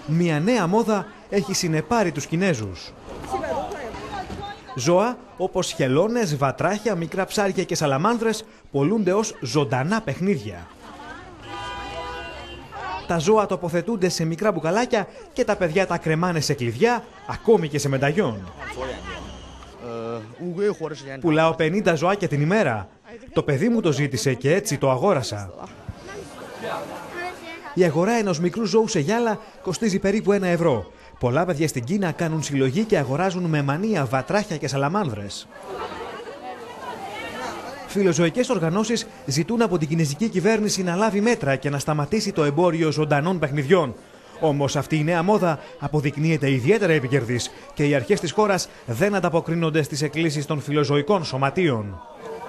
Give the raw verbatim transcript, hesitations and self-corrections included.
Μια νέα μόδα έχει συνεπάρει τους Κινέζους. Ζώα όπως χελώνες, βατράχια, μικρά ψάρια και σαλαμάνδρες πολλούνται ως ζωντανά παιχνίδια. Τα ζώα τοποθετούνται σε μικρά μπουκαλάκια και τα παιδιά τα κρεμάνε σε κλειδιά, ακόμη και σε μενταγιόν. Πουλάω πενήντα ζωάκια την ημέρα. Το παιδί μου το ζήτησε και έτσι το αγόρασα. Η αγορά ενός μικρού ζώου σε γυάλα κοστίζει περίπου ένα ευρώ. Πολλά παιδιά στην Κίνα κάνουν συλλογή και αγοράζουν με μανία βατράχια και σαλαμάνδρες. Φιλοζωικές οργανώσεις ζητούν από την κινεζική κυβέρνηση να λάβει μέτρα και να σταματήσει το εμπόριο ζωντανών παιχνιδιών. Όμως αυτή η νέα μόδα αποδεικνύεται ιδιαίτερα επικερδής και οι αρχές της χώρας δεν ανταποκρίνονται στις εκκλήσεις των φιλοζωικών σωματείων.